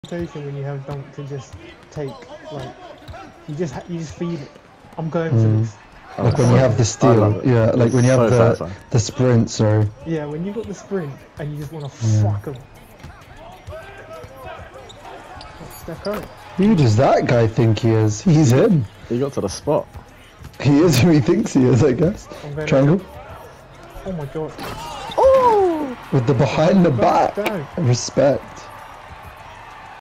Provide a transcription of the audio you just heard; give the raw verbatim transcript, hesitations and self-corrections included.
temptation when you have dunk to just take like you just you just feel it. I'm going for Mm. this. Like when you have the steal, yeah, like when you have so the fast, the sprint, sorry. Yeah, when you got the sprint and you just want to Yeah. fuck them. Steph Curry. Who does that guy think he is? He's him. He got to the spot. He is who he thinks he is, I guess. Triangle. Oh my god. Oh! With the behind the back. Down. Respect.